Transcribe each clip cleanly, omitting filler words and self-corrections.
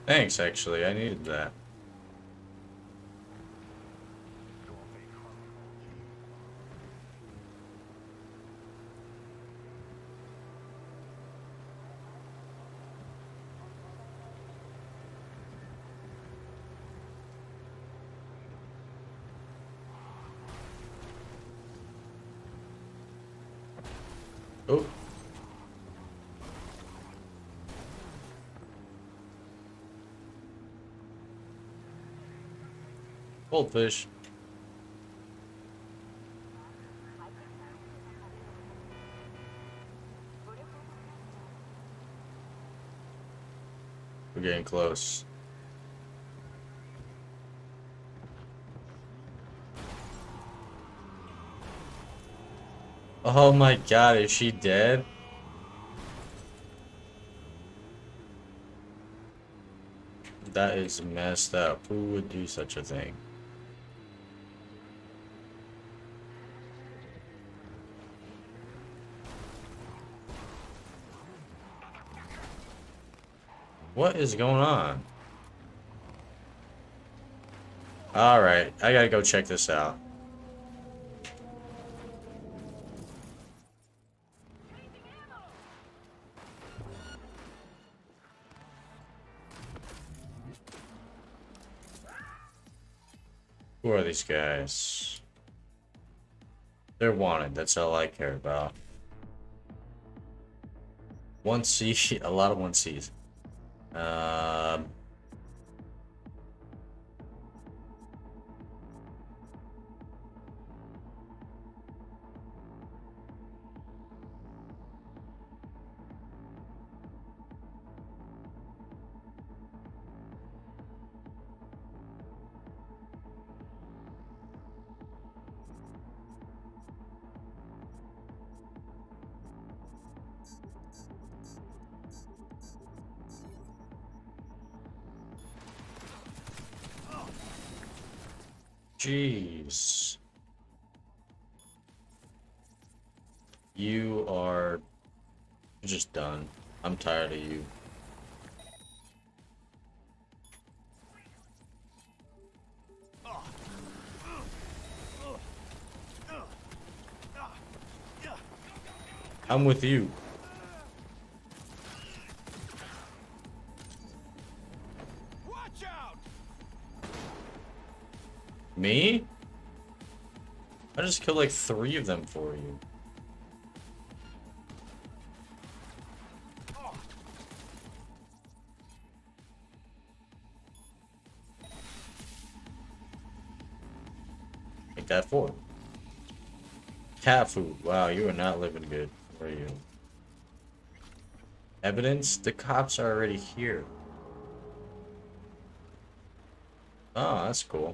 Thanks, actually. I needed that. Oh, goldfish. We're getting close. Oh my god, is she dead? That is messed up. Who would do such a thing? What is going on? Alright, I gotta go check this out. Who are these guys? They're wanted, that's all I care about. 1C, a lot of 1Cs. Um... Jeez. You are just done. I'm tired of you. I'm with you. Watch out! Me? I just killed like 3 of them for you. Make that 4. Cat food. Wow, you are not living good, are you? Evidence? The cops are already here. Oh, that's cool.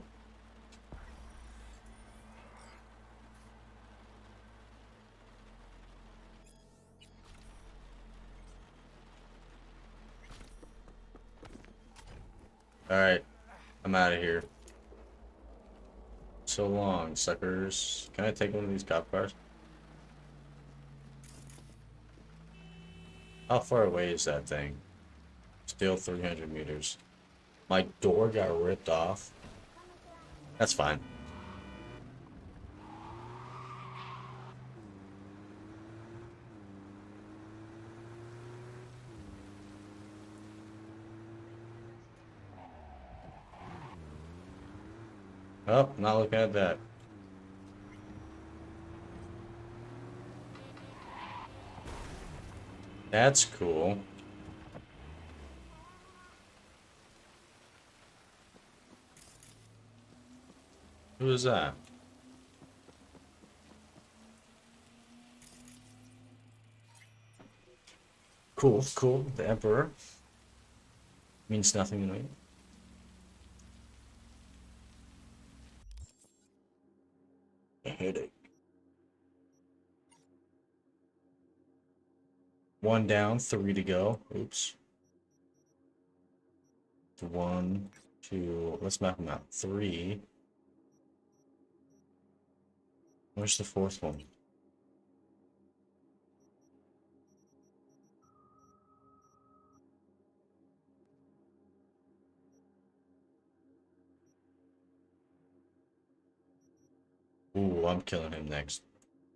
Alright, I'm out of here. So long, suckers. Can I take one of these cop cars? How far away is that thing? Still 300 meters. My door got ripped off. That's fine. Oh, not looking at that. That's cool. Who is that? Cool, cool. The Emperor. Means nothing to me. A headache. 1 down, 3 to go. Oops. 1, 2. Let's map them out. 3. Where's the 4th one? Ooh, I'm killing him next.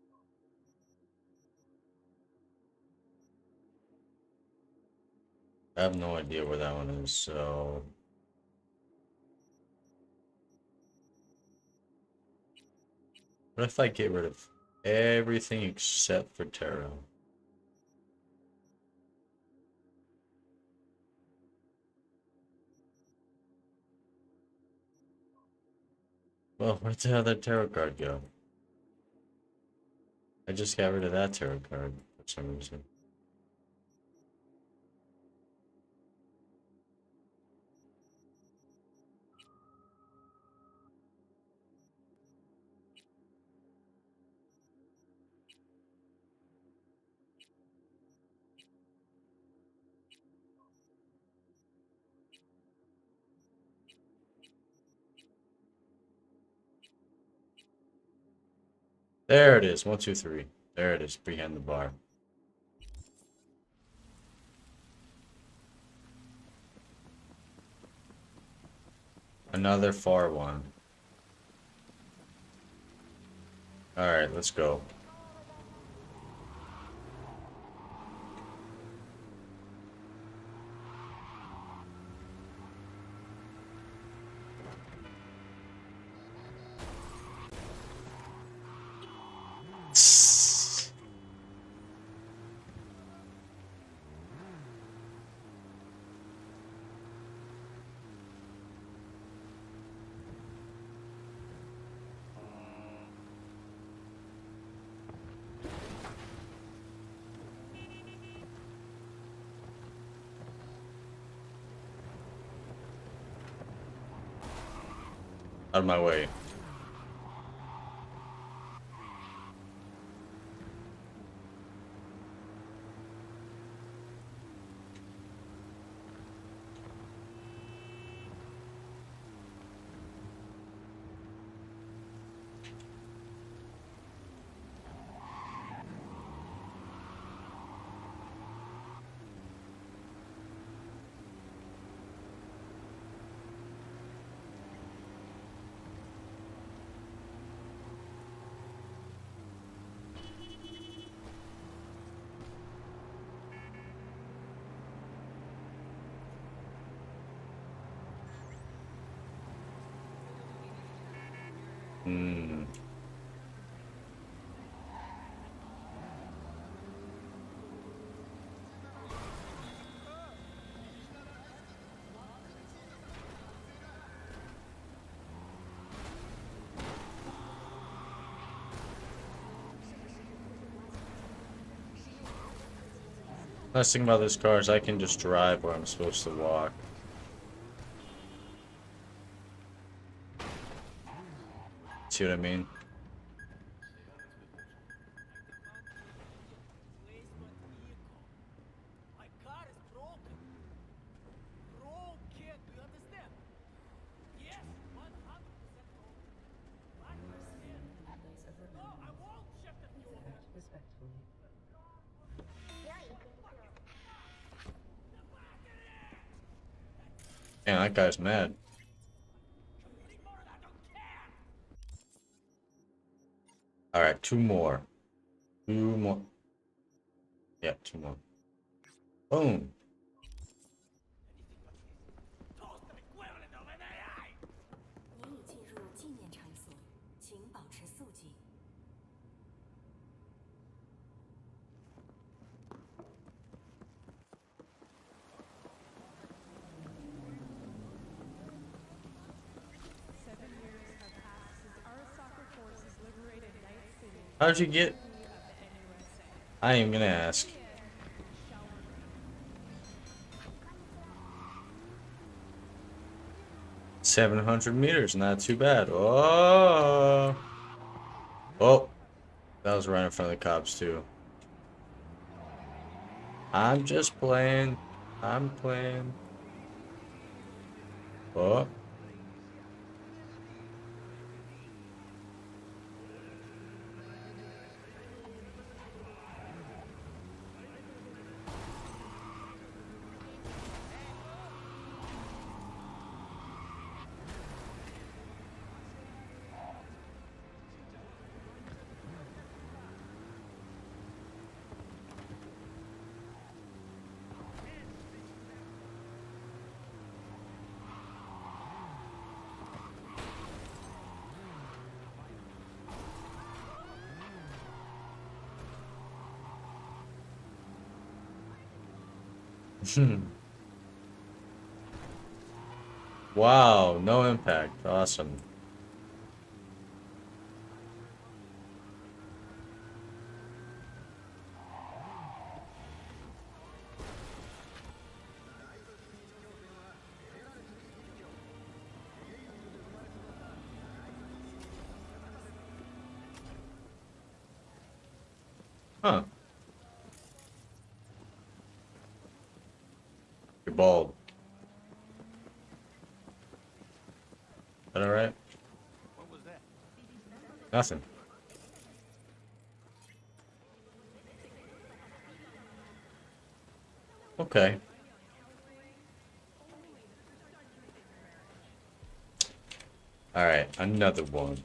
I have no idea where that one is, so... What if I get rid of everything except for Taro? Well, where'd the other tarot card go? I just got rid of that tarot card for some reason. There it is. 1, 2, 3. There it is, behind the bar. Another far one. Alright, let's go. Out of my way. Hmm. Nice thing about this car is I can just drive where I'm supposed to walk. See what I mean? My car is broken. Broken, do you understand? Yes, 100% broken. I understand. No, I won't check the fuel. Respectfully. Man, that guy's mad. Alright, 2 more. 2 more. Yeah, 2 more. Boom. Toast the equivalent of an AI. 您已进入纪念场所，请保持肃静。 How'd you get? I ain't gonna ask. $700, not too bad. Oh, oh, that was right in front of the cops too. I'm just playing. I'm playing. Oh. Wow, no impact. Awesome. Huh. You're bald. Is that alright? What was that? Nothing. Okay. Alright, another one.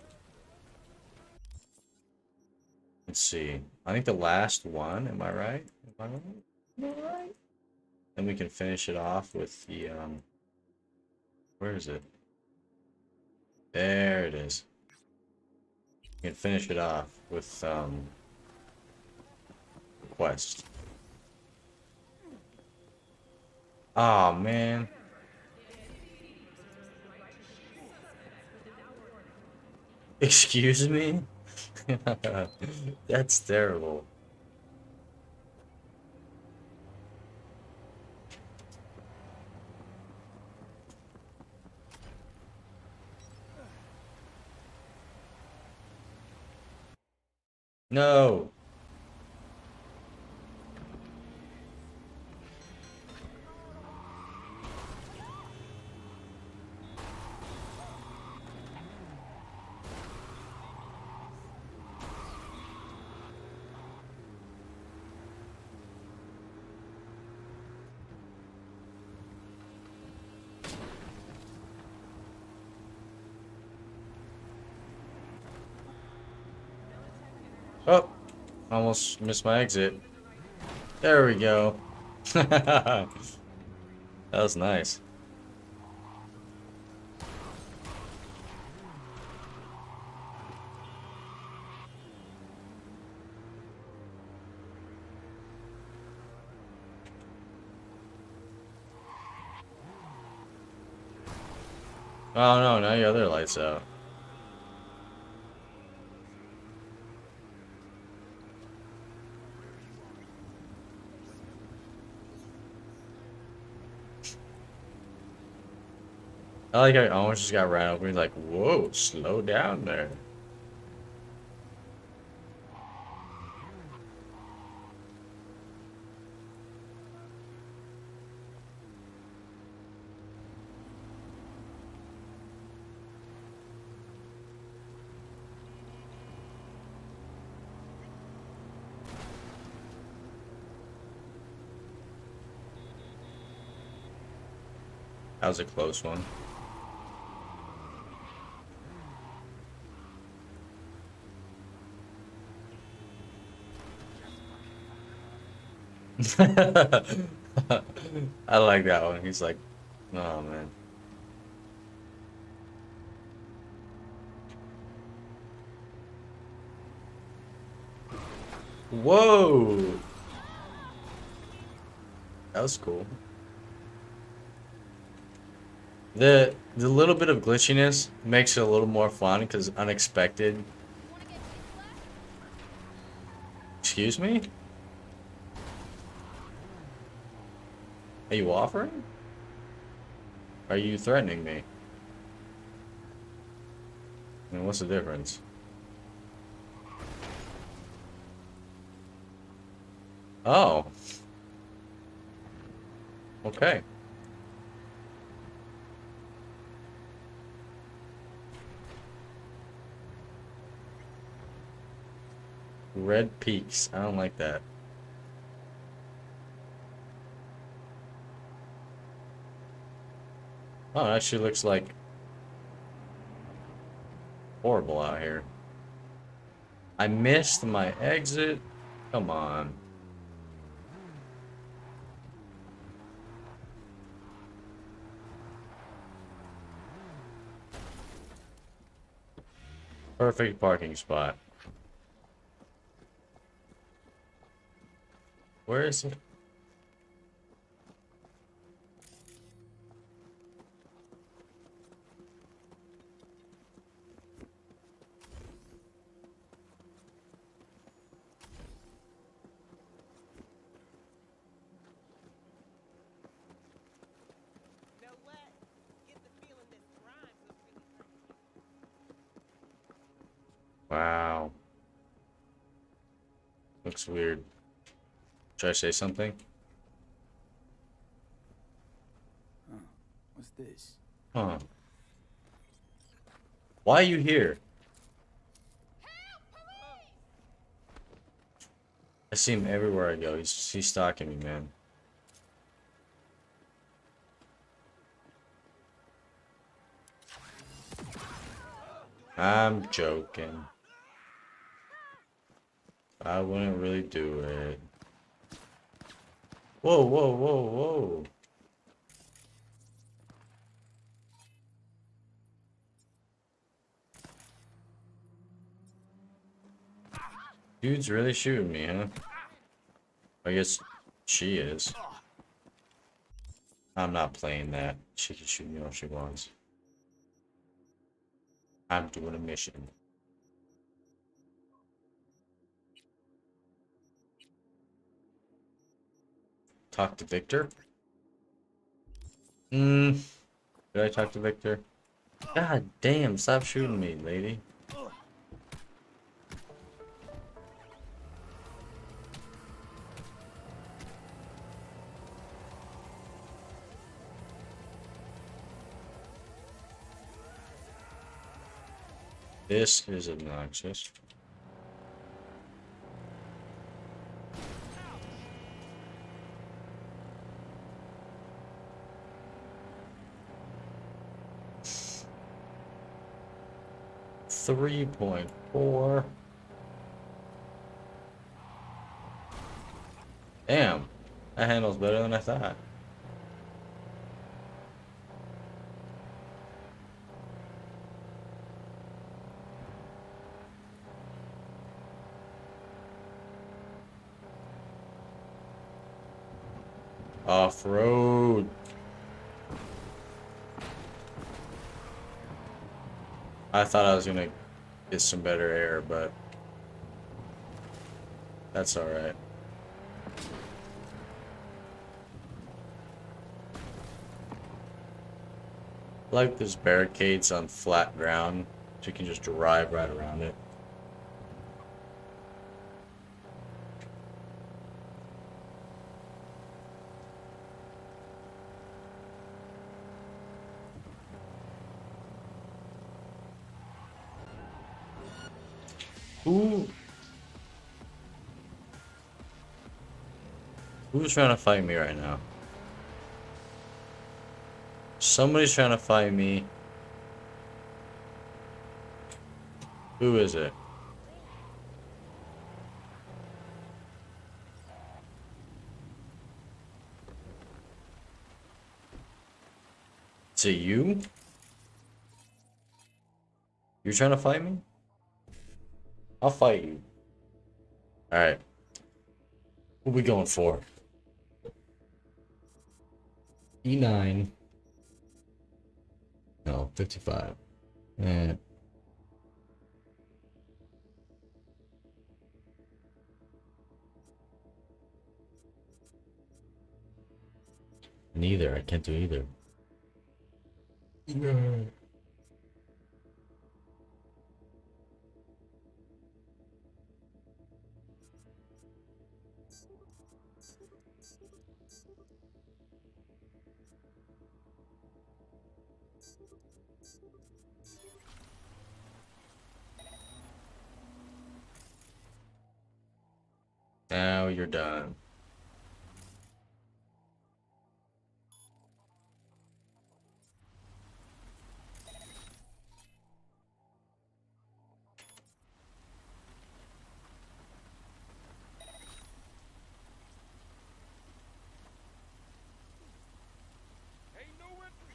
Let's see. I think the last one, am I right? Am I right? Am I right? Then we can finish it off with the, where is it? There it is. We can finish it off with, quest. Oh man. Excuse me? That's terrible. No. Oh, almost missed my exit. There we go. That was nice. Oh no, now your other light's out. I like how I almost just got ran over. He's like, whoa, slow down there. That was a close one. I like that one. He's like, oh man. Whoa! That was cool. The little bit of glitchiness makes it a little more fun because unexpected. Excuse me? Are you offering? Are you threatening me? I mean, what's the difference? Oh. Okay. Red peaks. I don't like that. Oh, it actually looks like horrible out here. I missed my exit. Come on. Perfect parking spot. Where is it? Wow. Looks weird. Should I say something? Huh. What's this? Huh. Why are you here? I see him everywhere I go. He's stalking me, man. I'm joking. I wouldn't really do it. Whoa, whoa, whoa, whoa. Dude's really shooting me, huh? I guess she is. I'm not playing that. She can shoot me all she wants. I'm doing a mission. Talk to Victor? Did I talk to Victor? God damn, stop shooting me, lady. This is obnoxious. .4. Damn, that handles better than I thought. Off-road. I thought I was gonna get some better air, but that's alright. Like there's barricades on flat ground, so you can just drive right around it. Ooh. Who's trying to fight me right now? Somebody's trying to fight me. Who is it? Is it you? You're trying to fight me? I'll fight you. Alright. What we going for? E9. No, 55. Eh. Neither. I can't do either. No. Now you're done. Ain't no entry.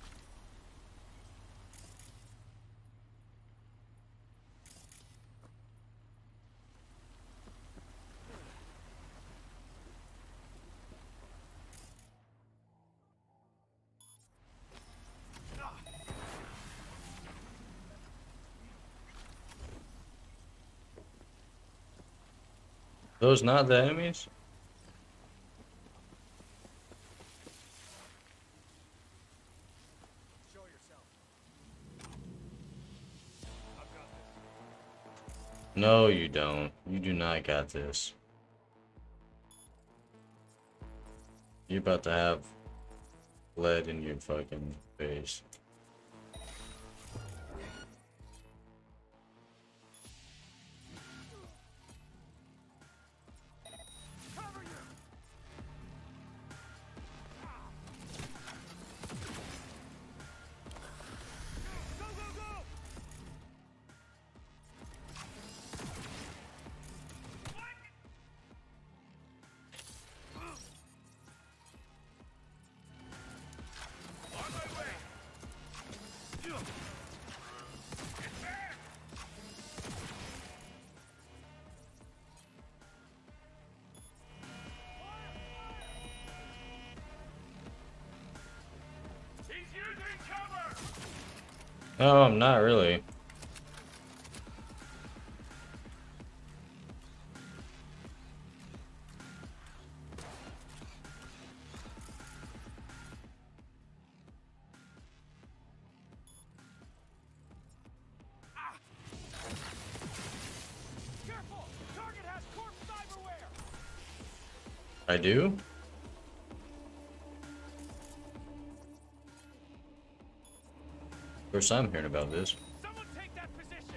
Those not the enemies? Show yourself. I've got this. No, you don't. You do not got this. You're about to have lead in your fucking face. No, I'm not really. Careful! Target has corpse cyberware! I do? First time hearing about this. Someone take that position!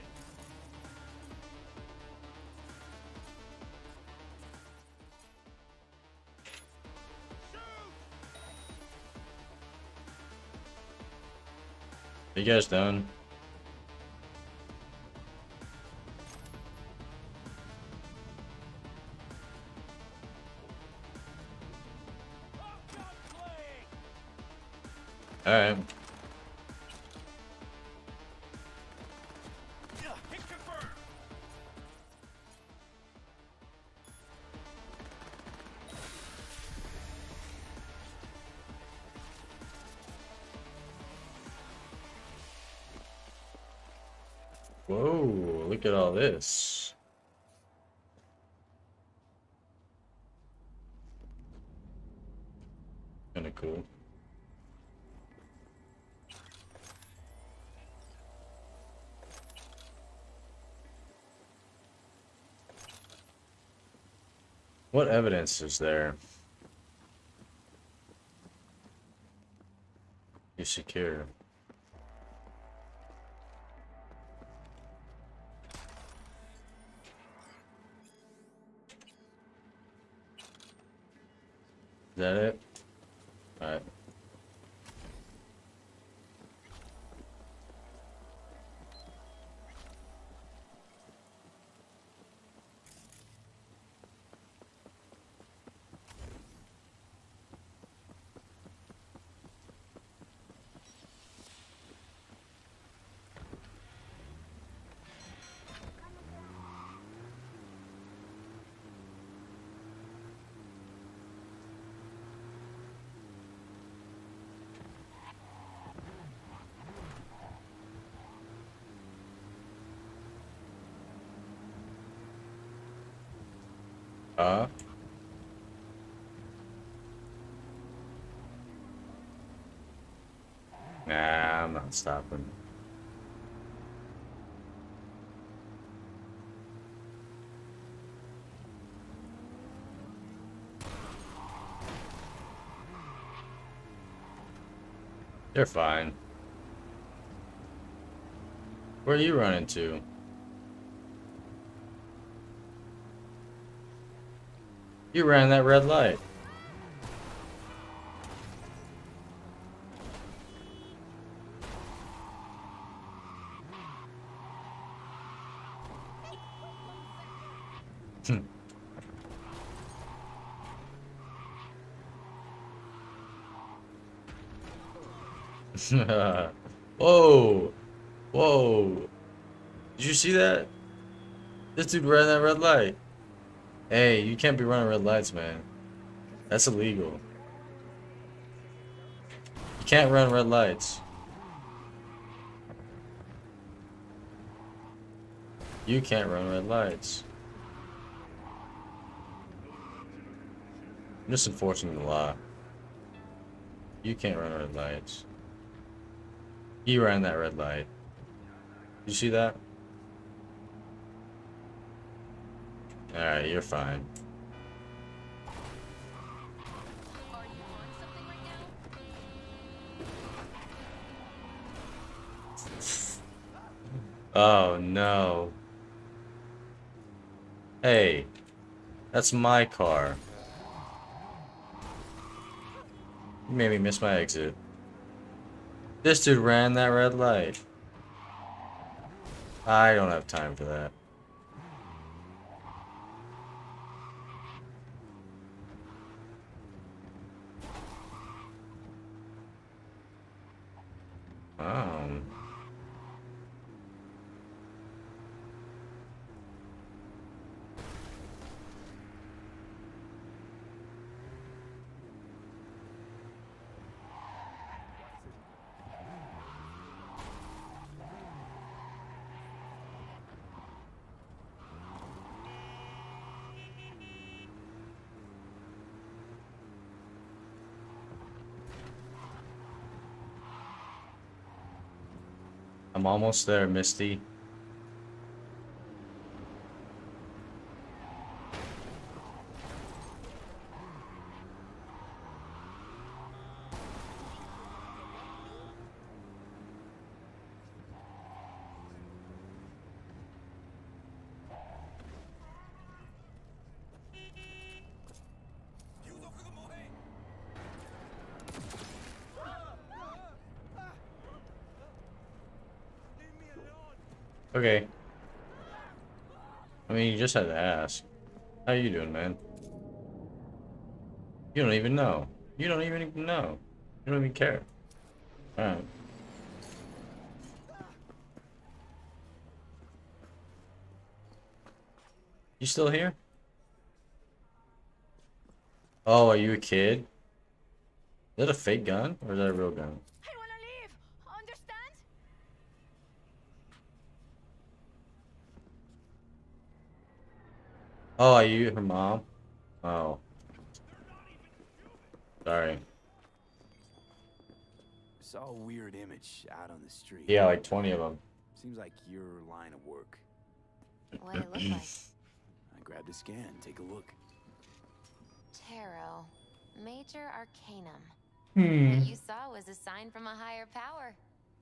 You guys done? Alright. Hit confirmed! Whoa, look at all this. Kinda cool. What evidence is there? You secure. Is that it? Alright. Nah, I'm not stopping. They're fine. Where are you running to? You ran that red light. Whoa! Whoa! Did you see that? This dude ran that red light. Hey, you can't be running red lights, man. That's illegal. You can't run red lights. You can't run red lights. I'm just enforcing the law. You can't run red lights. He ran that red light. You see that? Alright, you're fine. Are you on something right now? Oh no. Hey, that's my car. You made me miss my exit. This dude ran that red light. I don't have time for that. Um. I'm almost there, Misty. Okay. I mean, you just had to ask. How you doing, man? You don't even know. You don't even know. You don't even care. Alright. You still here? Oh, are you a kid? Is that a fake gun? Or is that a real gun? I wanna leave. Understand? Oh, are you her mom? Oh. Sorry. Saw a weird image out on the street. Yeah, like 20 of them. Seems like your line of work. What it look like? I grabbed a scan. Take a look. Tarot. Major Arcanum. Hmm. What you saw was a sign from a higher power.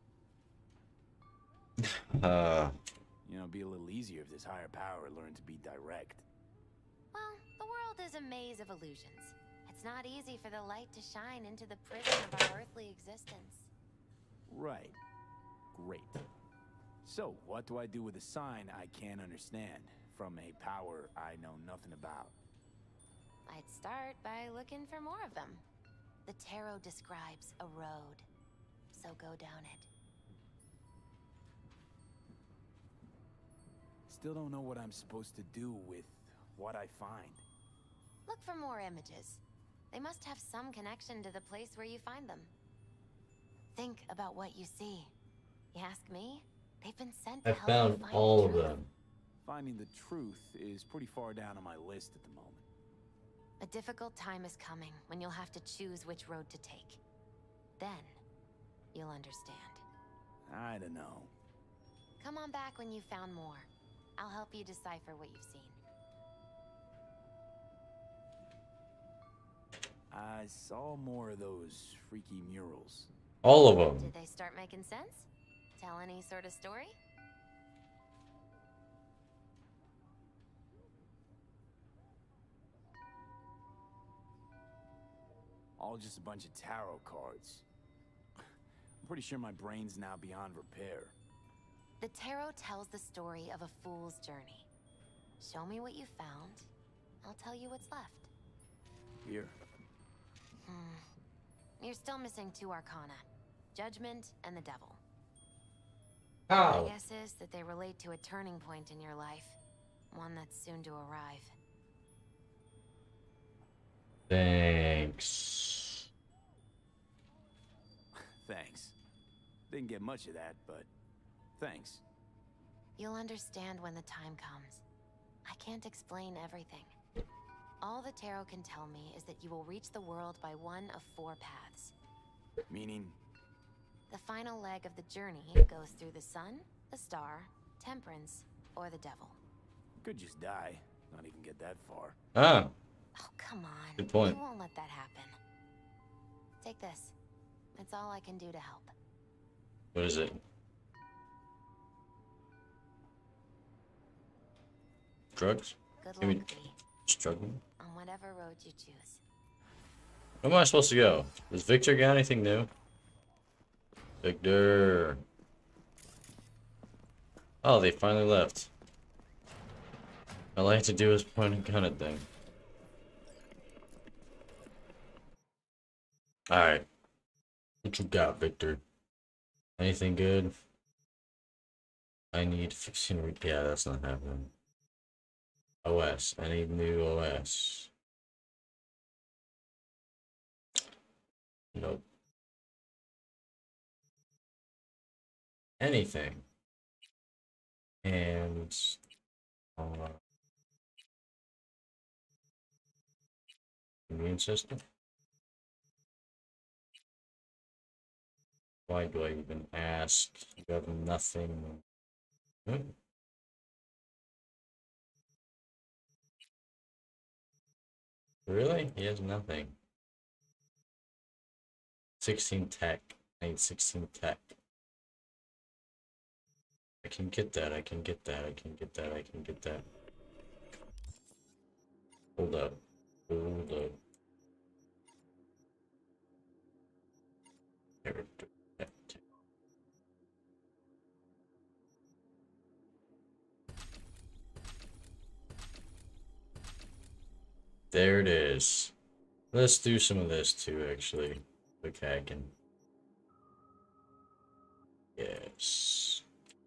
You know, it'd be a little easier if this higher power learned to be direct. Well, the world is a maze of illusions. It's not easy for the light to shine into the prison of our earthly existence. Right. Great. So, what do I do with a sign I can't understand from a power I know nothing about? I'd start by looking for more of them. The tarot describes a road, so go down it. Still don't know what I'm supposed to do with what I find. Look for more images. They must have some connection to the place where you find them. Think about what you see. You ask me? They've been sent to I help you found find all the of truth. them. Finding the truth is pretty far down on my list at the moment. A difficult time is coming when you'll have to choose which road to take. Then, you'll understand. I don't know. Come on back when you've found more. I'll help you decipher what you've seen. I saw more of those freaky murals. All of them. Did they start making sense? Tell any sort of story? All just a bunch of tarot cards. I'm pretty sure my brain's now beyond repair. The tarot tells the story of a fool's journey. Show me what you found. I'll tell you what's left. Here. You're still missing 2 arcana. Judgment and the devil. My How? guess is that they relate to a turning point in your life. One that's soon to arrive. Thanks. Thanks. Didn't get much of that, but thanks. You'll understand when the time comes. I can't explain everything. All the tarot can tell me is that you will reach the world by one of 4 paths. Meaning? The final leg of the journey goes through the sun, the star, temperance, or the devil. Could just die. Not even get that far. Ah, Oh, come on. good point. You won't let that happen. Take this. It's all I can do to help. What is it? Drugs? Good Maybe luck, V, struggling? on whatever road you choose. Where am I supposed to go? Does Victor got anything new? Victor. Oh, they finally left. All I had to do was point and gun at thing. Alright. What you got, Victor? Anything good? I need 15 yeah, that's not happening. OS. I need new OS. Nope. Anything. And immune system. Why do I even ask? You have nothing. Hmm? Really? He has nothing. 16 tech. I need 16 tech. I can get that, I can get that, I can get that, I can get that. Hold up. Hold up. Character. There it is. Let's do some of this too, actually. Quick hacking. Yes.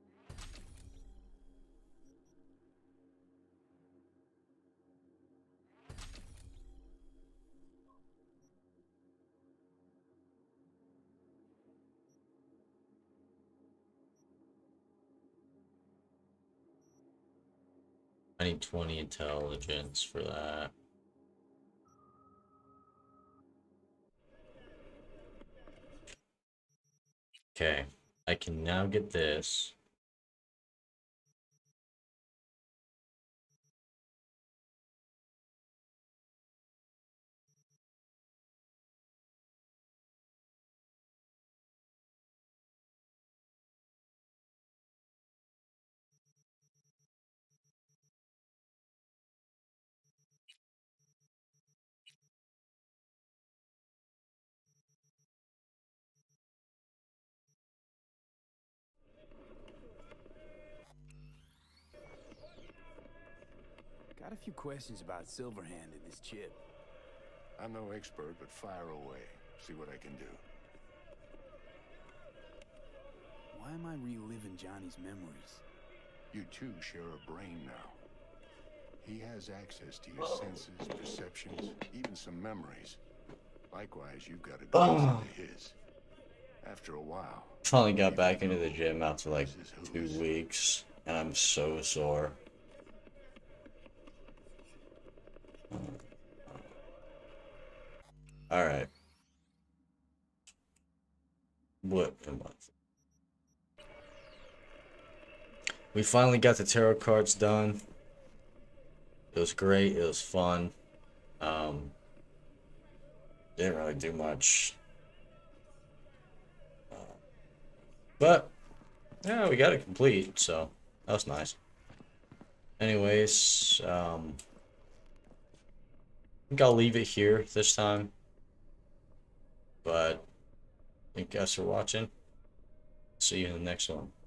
I need 20 intelligence for that. Okay. I can now get this. Got a few questions about Silverhand and this chip. I'm no expert, but fire away. See what I can do. Why am I reliving Johnny's memories? You two share a brain now. He has access to your senses, perceptions, even some memories. Likewise, you've got a glimpse into his. After a while, Finally got back into the gym after like Who's is 2 who's. weeks, and I'm so sore. Alright. What am I? We finally got the tarot cards done. It was great. It was fun. Didn't really do much. But, yeah, we got it complete, so that was nice. Anyways, I think I'll leave it here this time. But, thank you guys for watching. See you in the next one.